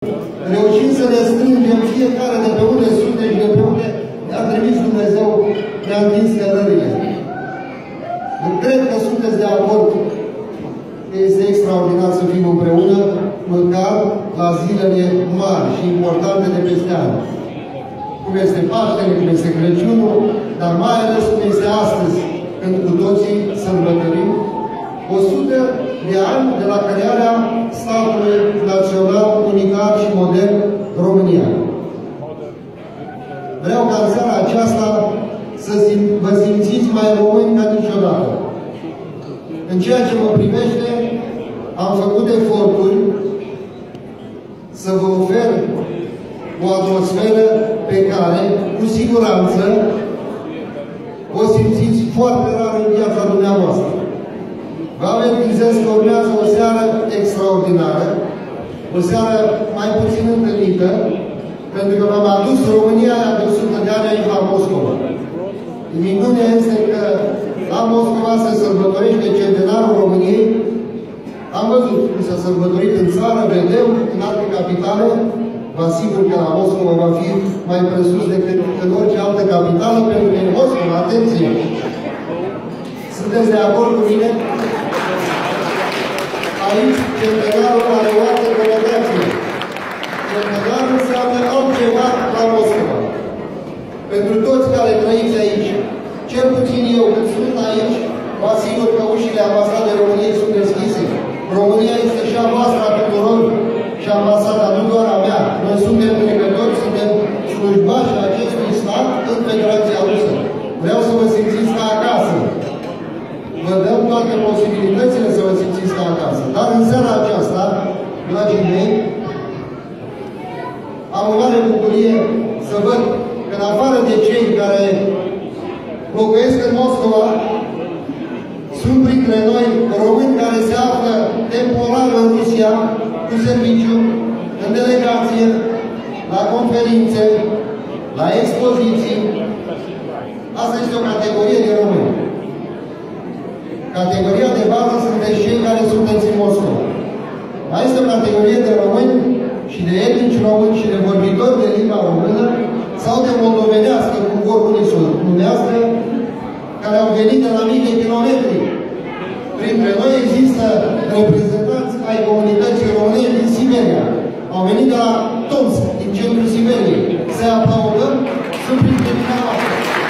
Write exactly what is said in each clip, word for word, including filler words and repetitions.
Reușim să ne strângem fiecare de pe unde suntem și de pe unde ne-a trimis Dumnezeu, ne-a întins cărările. Cred că sunteți de acord că este extraordinar să fim împreună, măcar la zilele mari și importante de peste ani. Cum este Paștele, cum este Crăciunul, dar mai ales cum este astăzi, când cu toții sărbătorim o sută de ani de la crearea statului național unitar și modern România. Vreau ca în seara aceasta să vă simțiți mai români ca niciodată. În ceea ce mă privește, am făcut eforturi să vă ofer o atmosferă pe care, cu siguranță, o simțiți foarte rar în viața dumneavoastră. Vă avertizez că urmează o seară extraordinară, o seară mai puțin întâlnită, pentru că v-am adus România de o sută de ani aici la Moscova. Minunea este că la Moscova se sărbătorește centenarul României. Am văzut cum s-a sărbătorit în țară, vedem, în alte capitale. Vă asigur că la Moscova va fi mai presus decât în orice altă capitală, pentru că în Moscova, atenție! Sunteți de acord cu mine? Aici, centenarul are o altă conotație. Centenarul înseamnă altceva la Moscova. Pentru toți care trăiți aici, cel puțin eu, când sunt aici, vă asigur că ușile ambasadei României sunt deschise. România este și a voastră a tuturor și ambasada, nu doar a mea. Noi suntem trecători, suntem slujbași acestui stat în Federația Rusă. Vreau să vă simțiți ca acasă. Vă dăm toate posibilitățile să vă simțiți ca acasă. Dar în seara aceasta, dragii mei, am o mare bucurie să văd că în afară de cei care locuiesc în Moscova, sunt printre noi români care se află temporar în Rusia, cu serviciu, în delegație, la conferințe, la expoziții. Asta este o categorie de români. Categoria de bază sunteți cei care sunteți în Moscova. Mai este o categorie de români și de etnici români și de vorbitori de limba română sau de moldovenească, cum vor unii să o numească, care au venit de la mii de kilometri. Printre noi există reprezentanți ai comunității române din Siberia. Au venit de la Tomsk, din centrul Siberiei. Se aplaudăm, sunt printre dumneavoastră.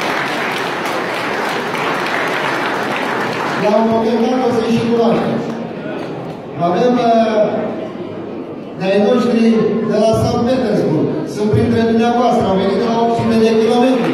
La un moment dat o să-i și cunoașteți. Avem uh, de-ai noștri de la Sankt Petersburg. Sunt printre dumneavoastră. Au venit de la opt sute de kilometri.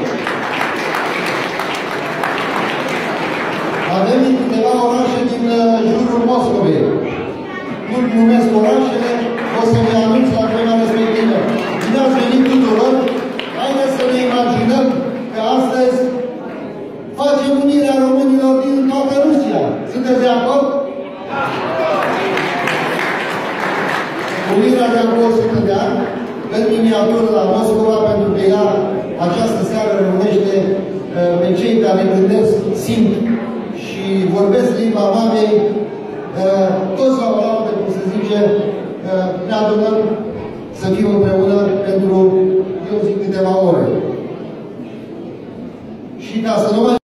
Avem câteva orașe din uh, jurul Moscovei. Nu numesc orașele, o să ne anunț la vremea respectivă. Bine ați venit tuturor. Haideți să ne imaginăm că astăzi facem unirea românilor din toată Rusia. Sunteți de acord? Unirea de acum o sută de ani, în miniatură la Moscova, pentru că ea, această seară, reunește uh, pe cei care gândesc, simt